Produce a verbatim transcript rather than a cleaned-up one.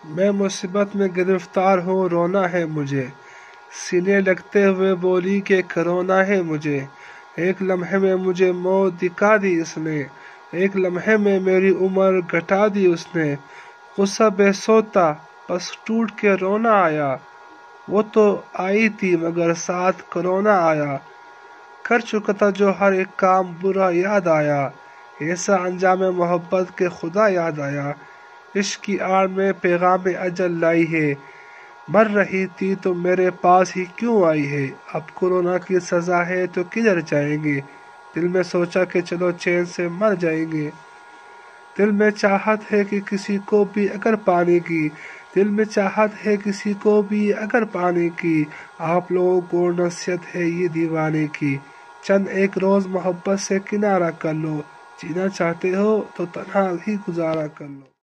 میں مصیبت میں گرفتار ہوں رونا ہے مجھے، سینے لگتے ہوئے بولی کہ کرونا ہے مجھے، ایک لمحے میں مجھے موت دکھا دی اس نے، ایک لمحے میں میری عمر گھٹا دی اس نے، غصہ بے سوتا بس ٹوٹ کے رونا آیا، وہ تو آئی تھی مگر ساتھ کرونا آیا، کر چکا تھا جو ہر ایک کام برا یاد آیا، ایسا انجام محبت کے خدا یاد آیا، عشق کی آڑ میں پیغام اجل لائی ہے، مر رہی تھی تو میرے پاس ہی کیوں آئی ہے، اب کورونا کی سزا ہے تو کدھر جائیں گے، دل میں سوچا کہ چلو چین سے مر جائیں گے، دل میں چاہت ہے کہ کسی کو بھی اگر پانے کی، دل میں چاہت ہے کسی کو بھی اگر پانے کی، آپ لوگوں کو نصیحت ہے یہ دیوانے کی، چند ایک روز محبت سے کنارہ کر لو، جینا چاہتے ہو تو تنہا ہی گزارا کر لو۔